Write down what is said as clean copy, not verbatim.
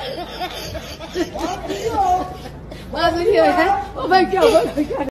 我要出去了，我们叫我。